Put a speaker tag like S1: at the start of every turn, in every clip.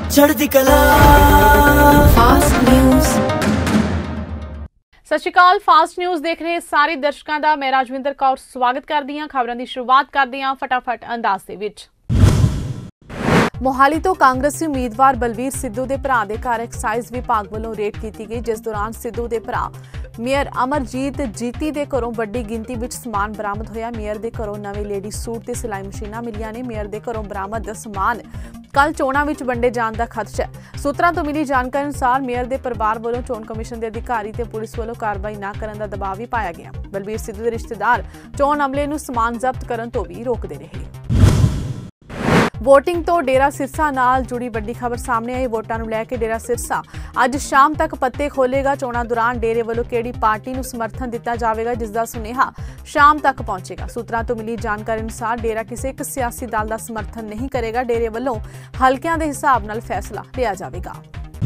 S1: चढ़दी कला fast news.
S2: सत श्री अकाल, फास्ट न्यूज़ देख रहे सारे दर्शकों का मैं राजविंदर कौर स्वागत करती हाँ। खबरों की शुरुआत करते हैं फटाफट अंदाज दे विच। मोहाली तो कांग्रेसी उम्मीदवार बलवीर सिद्धू के भरा के घर एक्साइज विभाग वालों रेड की गई, जिस दौरान सिद्धू के भरा मेयर अमरजीत जीती के घरों बड़ी गिनती में समान बरामद होया। मेयर के घरों नवे लेडी सूट ते सिलाई मशीनां मिलियां ने। मेयर के घरों बरामद समान कल चोणां विच वंडे जाण दा खदशा है। सूत्रां तो मिली जानकारी अनुसार मेयर के परिवार वालों चोण कमिशन के अधिकारी ते पुलिस वालों कार्रवाई न करन दा दबाव भी पाया गया। बलवीर सिद्धू के रिश्तेदार चोण अमले नूं समान जब्त करन तो भी रोकदे रहे। वोटिंग तो डेरा सिरसा नाल जुड़ी बड़ी खबर सामने आई। वोटां नूं लैके डेरा सिरसा अज शाम तक पत्ते खोलेगा। चोणां दौरान डेरे वालों किहड़ी पार्टी नूं समर्थन दिता जाएगा, जिसका सुनेहा शाम तक पहुंचेगा। सूत्रां तो मिली जानकारी अनुसार डेरा किसी एक सियासी दल का समर्थन नहीं करेगा। डेरे वालों हलकियां दे हिसाब नाल फैसला लिया जाएगा।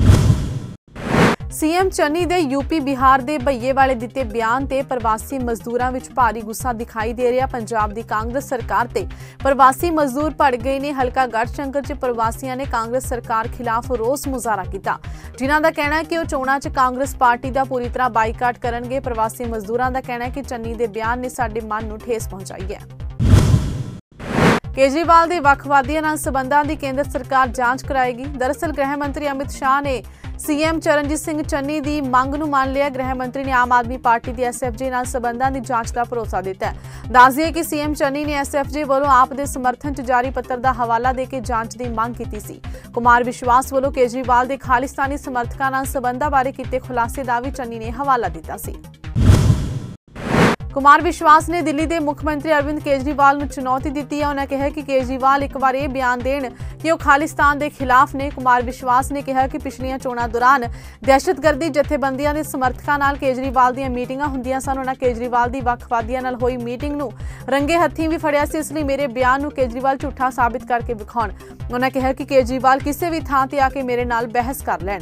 S2: सीएम चन्नी दे यूपी बिहार के भईए वाले दिते बयान ते प्रवासी मजदूरों में भारी गुस्सा दिखाई दे रहा। पंजाब की कांग्रेस सरकार ते प्रवासी मजदूर भड़ गए ने। हलका गढ़शंकर च प्रवासियों ने कांग्रेस सरकार खिलाफ रोस मुजाहरा किया, जिन्हां दा कहना है कि वह चोणां च कांग्रेस पार्टी का पूरी तरह बाईकाट करनगे। प्रवासी मजदूरों का कहना है कि चन्नी दे बयान ने साडे मन नूं ठेस पहुंचाई है। केजरीवाल के वखवादियों नाल संबंधां दी केंद्र सरकार जांच कराएगी। दरअसल गृह मंत्री अमित शाह ने सीएम चरणजीत सिंह चन्नी की मंग नूं मान लिया। गृह मंत्री ने आम आदमी पार्टी की एसएफजे नाल संबंधां दी जांच का भरोसा दिता है। दस दिए कि सीएम चन्नी ने एसएफजे वालों आप दे समर्थन च जारी पत्र का हवाला देके जांच की मांग की सी। कुमार विश्वास वालों केजरीवाल के खालिस्तानी समर्थकों नाल संबंधां बारे कीते खुलासे का भी चन्नी ने हवाला दिता सी। कुमार विश्वास ने दिल्ली के मुख्यमंत्री अरविंद केजरीवाल नूं चुनौती दी है। उन्होंने कहा कि केजरीवाल एक बार यह बयान देण कि वह खालिस्तान के खिलाफ ने। कुमार विश्वास ने कहा कि पिछलियां चोणां दौरान दहशतगर्दी जथेबंदियों के समर्थकों नाल केजरीवाल दी मीटिंगां हुंदियां सन। उन्होंने केजरीवाल की वखवादियों नाल होई मीटिंग नूं रंगे हत्थीं भी फड़िया सी, इसलिए मेरे बयान नूं केजरीवाल झूठा साबित करके विखाउण। उन्होंने कहा कि केजरीवाल किसी भी थां ते आके मेरे नाल बहस कर लैण।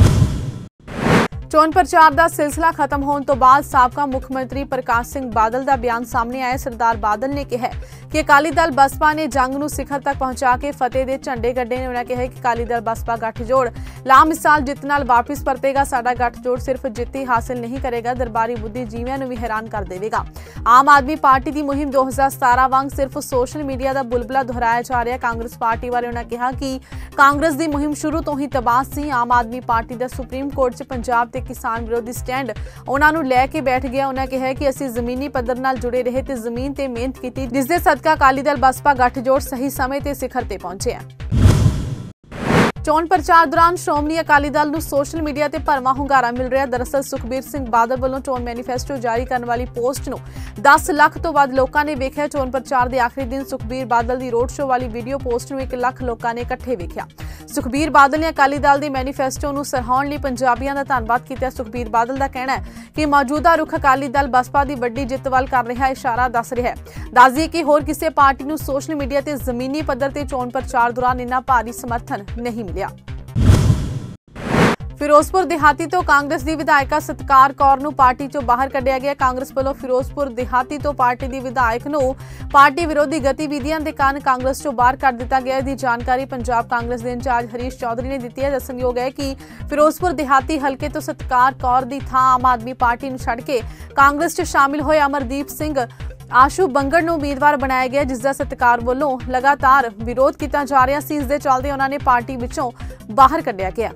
S2: चोण प्रचार का सिलसिला खत्म होने तो बाद साबका मुख्यमंत्री प्रकाश सिंह बादल का बयान सामने आया। सरदार बादल ने कहा कि अकाली दल बसपा ने जंग नूं सिखर तक पहुंचा के फतेह के झंडे गड्ढे ने। उन्होंने कहा कि अकाली दल बसपा गठजोड़ लामिसाल जित नाल वापिस परतेगा। साडा गठजोड़ सिर्फ जित ही हासिल नहीं करेगा, दरबारी बुद्धिजीवियों नूं भी हैरान कर देगा। आम आदमी पार्टी की मुहिम 2017 वांग सिर्फ सोशल मीडिया का बुलबुला दोहराया जा रहा है। कांग्रेस पार्टी वाले उन्होंने कहा कि कांग्रेस की मुहिम शुरू तो ही तबाह सी। आम आदमी पार्टी का सुप्रीम कोर्ट च पंजाब ते किसान विरोधी स्टैंड उन्होंने लैके बैठ गया। उन्होंने कहा कि असीं जमीनी पद्धर नाल जुड़े रहे ते जमीन ते मेहनत की, जिसके सदका अकाली दल बसपा गठजोड़ सही समय ते सिखर ते पहुंचे हैं। चोण प्रचार दौरान श्रोमणी अकाली दल नूं सोशल मीडिया ते भरवां हुंगारा मिल रहा। दरअसल सुखबीर सिंह बादल वालों चोण मैनीफेस्टो जारी करने वाली पोस्ट नूं 10 लाख तो वध लोगों ने वेख्या। चोण प्रचार के आखिरी दिन सुखबीर बादल की रोड शो वाली वीडियो पोस्ट नूं 1 लाख लोगों ने इकट्ठे वेख्या। सुखबीर बादल ने अकाली दल के मैनीफेस्टो नूं सराहण लई पंजाबियों का धन्नवाद किया। सुखबीर बादल का कहना है कि मौजूदा रुख अकाली दल बसपा की वड्डी जित वल कर रहा इशारा दस रहा है। दस दिए कि होर किसी पार्टी नूं सोशल मीडिया ते जमीनी पद्धर ते चोण प्रचार दौरान इन्ना भारी समर्थन नहीं मिलिया। फिरोजपुर देहाती तो कांग्रेस की विधायका सतकार कौर नूं पार्टी चों बाहर कढ़िया गया। कांग्रेस वालों फिरोजपुर देहाती तो पार्टी की विधायक नूं पार्टी विरोधी गतिविधियों के कारण कांग्रेस चों बाहर कर दिता गया। इसकी जानकारी पंजाब कांग्रेस के इंचार्ज हरीश चौधरी ने दी है। दस्सणयोग है कि फिरोजपुर देहाती हल्के तो सतकार कौर की थां आम आदमी पार्टी नूं छड्ड के कांग्रेस च शामिल होए अमरदीप सिंह आशू बंगड़ नूं उम्मीदवार बनाया गया, जिसका सतकार वालों लगातार विरोध किया जा रहा सी। इस दे चलदे उन्होंने पार्टी विचों बाहर कढ़िया गया।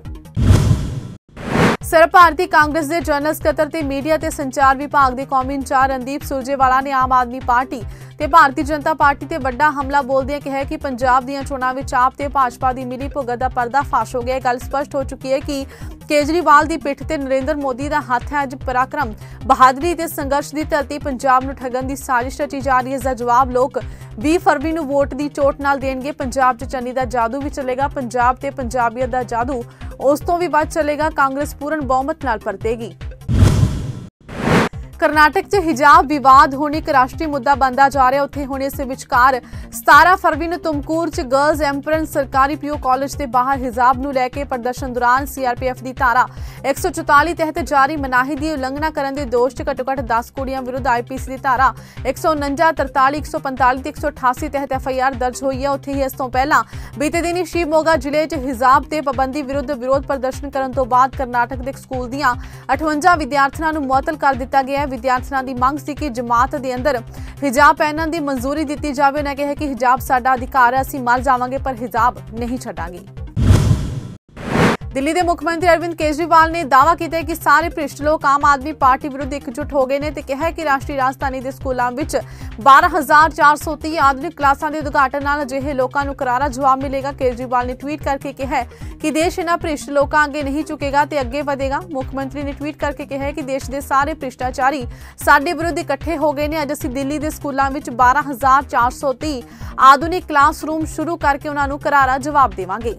S2: सर्व भारती कांग्रेस के जनरल सकत्तर ते मीडिया ते संचार विभाग के कौमी इंचार्ज रणदीप सुरजेवाला ने आम आदमी पार्टी ते भारतीय जनता पार्टी ते वड्डा हमला बोलदे कहा कि पंजाब दीआं चोणां विच आप ते भाजपा की मिली भुगत का पर्दाफाश हो गया। गल स्पष्ट हो चुकी है कि केजरीवाल की पिठ ते नरेंद्र मोदी का हथ है। अज पराक्रम बहादुरी ते संघर्ष की धरती पंजाब नूं ठगन की साजिश रची जा रही है। इसका जवाब लोग 20 फरवरी नूं वोट की चोट नाल देणगे। पंजाब च चन्नी का जादू भी चलेगा। पंजाब ते पंजाबियत का जादू उस तो भी वध चलेगा। कांग्रेस पूर्ण बहुमत नाल परतेगी। ਕਰਨਾਟਕ 'ਚ ਹਿਜਾਬ ਵਿਵਾਦ ਹੁਣ ਇੱਕ ਰਾਸ਼ਟਰੀ ਮੁੱਦਾ ਬਣਦਾ ਜਾ ਰਿਹਾ। ਉੱਥੇ ਹੁਣ ਇਸ ਵਿਚਕਾਰ 17 ਫਰਵਰੀ ਨੂੰ ਤੁਮਕੂਰ 'ਚ ਗਰਲਜ਼ ਐਂਪਰੈਂਸ ਸਰਕਾਰੀ ਪੀਯੂ ਕਾਲਜ ਦੇ ਬਾਹਰ ਹਿਜਾਬ ਨੂੰ ਲੈ ਕੇ ਪ੍ਰਦਰਸ਼ਨ ਦੌਰਾਨ ਸੀਆਰਪੀਐਫ ਦੀ ਧਾਰਾ 144 ਤਹਿਤ ਜਾਰੀ ਮਨਾਹੀ ਦੀ ਉਲੰਘਣਾ ਕਰਨ ਦੇ ਦੋਸ਼ 'ਚ ਘੱਟੋ-ਘੱਟ 10 ਕੁੜੀਆਂ ਵਿਰੁੱਧ ਆਈਪੀਸੀ ਦੀ ਧਾਰਾ 149, 43, 145 ਤੇ 188 ਤਹਿਤ ਐਫਆਈਆਰ ਦਰਜ ਹੋਈ ਹੈ। ਉੱਥੇ ਹੀ ਇਸ ਤੋਂ ਪਹਿਲਾਂ ਬੀਤੇ ਦਿਨੀ ਸ਼ਿਵਮੋਗਾ ਜ਼ਿਲ੍ਹੇ 'ਚ ਹਿਜਾਬ ਤੇ ਪਾਬੰਦੀ ਵਿਰੁੱਧ ਵਿਰੋਧ ਪ੍ਰਦਰਸ਼ਨ ਕਰਨ ਤੋਂ ਬਾਅਦ ਕਰਨਾਟਕ ਦੇ ਸਕੂਲ ਦੀਆਂ 58 ਵਿਦਿਆਰਥਣਾਂ ਨੂੰ ਮੁਅੱਤਲ ਕਰ ਦਿੱਤਾ ਗਿਆ ਹੈ। ਵਿਦਿਆਰਥਣਾਂ ਦੀ ਮੰਗ ਸੀ ਕਿ ਜਮਾਤ ਦੇ ਅੰਦਰ ਹਿਜਾਬ ਪਹਿਨਣ ਦੀ ਮਨਜ਼ੂਰੀ ਦਿੱਤੀ ਜਾਵੇ। ਉਹਨਾਂ ਕਿਹਾ ਕਿ ਹਿਜਾਬ ਸਾਡਾ ਅਧਿਕਾਰ ਹੈ, ਅਸੀਂ ਮਰ ਜਾਵਾਂਗੇ ਪਰ ਹਿਜਾਬ ਨਹੀਂ ਛੱਡਾਂਗੇ। ਦਿੱਲੀ ਦੇ ਮੁੱਖ ਮੰਤਰੀ ਅਰਵਿੰਦ ਕੇਜਰੀਵਾਲ ਨੇ ਦਾਅਵਾ ਕੀਤਾ ਹੈ ਕਿ ਸਾਰੇ ਭ੍ਰਿਸ਼ਟ ਲੋਕ ਆਮ ਆਦਮੀ ਪਾਰਟੀ ਵਿਰੁੱਧ ਇਕਜੁੱਟ ਹੋ ਗਏ ਨੇ ਤੇ ਕਿਹਾ ਹੈ ਕਿ ਰਾਸ਼ਟਰੀ ਰਾਜਧਾਨੀ ਦੇ ਸਕੂਲਾਂ ਵਿੱਚ 12,430 ਆਧੁਨਿਕ ਕਲਾਸਾਂ ਦੇ ਉਦਘਾਟਨ ਨਾਲ ਅਜਿਹੇ ਲੋਕਾਂ ਨੂੰ ਕਰਾਰਾ ਜਵਾਬ ਮਿਲੇਗਾ। ਕੇਜਰੀਵਾਲ ਨੇ ਟਵੀਟ ਕਰਕੇ ਕਿਹਾ ਹੈ ਕਿ ਦੇਸ਼ ਇਹਨਾਂ ਭ੍ਰਿਸ਼ਟ ਲੋਕਾਂ ਅੱਗੇ ਨਹੀਂ ਝੁਕੇਗਾ ਤੇ ਅੱਗੇ ਵਧੇਗਾ। ਮੁੱਖ ਮੰਤਰੀ ਨੇ ਟਵੀਟ ਕਰਕੇ ਕਿਹਾ ਹੈ ਕਿ ਦੇਸ਼ ਦੇ ਸਾਰੇ ਭ੍ਰਿਸ਼ਟਾਚਾਰੀ ਸਾਡੇ ਵਿਰੁੱਧ ਇਕੱਠੇ ਹੋ ਗਏ ਨੇ। ਅੱਜ ਅਸੀਂ ਦਿੱਲੀ ਦੇ ਸਕੂਲਾਂ ਵਿੱਚ 12,430 ਆਧੁਨਿਕ ਕਲਾਸਰੂਮ ਸ਼ੁਰੂ ਕਰਕੇ ਉਹਨਾਂ ਨੂੰ ਕਰਾਰਾ ਜਵਾਬ ਦੇਵਾਂਗੇ।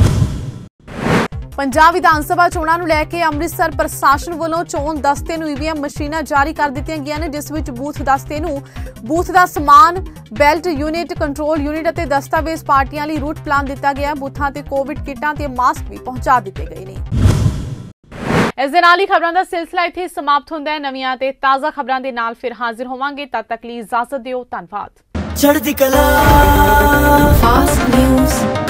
S2: ਪੰਜਾਬ ਵਿਧਾਨ ਸਭਾ ਚੋਣਾਂ ਨੂੰ ਲੈ ਕੇ ਅੰਮ੍ਰਿਤਸਰ ਪ੍ਰਸ਼ਾਸਨ ਵੱਲੋਂ ਚੋਣ ਦਸਤੇ ਨੂੰ ਈਵੀਐਮ ਮਸ਼ੀਨਾਂ ਜਾਰੀ ਕਰ ਦਿੱਤੀਆਂ ਗਈਆਂ ਨੇ, ਜਿਸ ਵਿੱਚ ਬੂਥ ਦਸਤੇ ਨੂੰ ਬੂਥ ਦਾ ਸਮਾਨ, ਬੈਲਟ ਯੂਨਿਟ, ਕੰਟਰੋਲ ਯੂਨਿਟ ਅਤੇ ਦਸਤਾਵੇਜ਼ ਪਾਰਟੀਆਂ ਲਈ ਰੂਟ ਪਲਾਨ ਦਿੱਤਾ ਗਿਆ। ਬੂਥਾਂ ਤੇ ਕੋਵਿਡ ਕਿੱਟਾਂ ਤੇ ਮਾਸਕ ਵੀ ਪਹੁੰਚਾ ਦਿੱਤੇ ਗਏ ਨੇ। ਇਸ ਦੇ ਨਾਲ ਹੀ ਖਬਰਾਂ ਦਾ ਸਿਲਸਿਲਾ ਇੱਥੇ ਸਮਾਪਤ ਹੁੰਦਾ ਹੈ। ਨਵੀਆਂ ਤੇ ਤਾਜ਼ਾ ਖਬਰਾਂ ਦੇ ਨਾਲ ਫਿਰ ਹਾਜ਼ਰ ਹੋਵਾਂਗੇ। ਤਦ ਤੱਕ ਲਈ ਇਜਾਜ਼ਤ ਦਿਓ। ਧੰਨਵਾਦ।
S1: ਚੜ੍ਹਦੀ ਕਲਾ ਫਾਸਟ ਨਿਊਜ਼।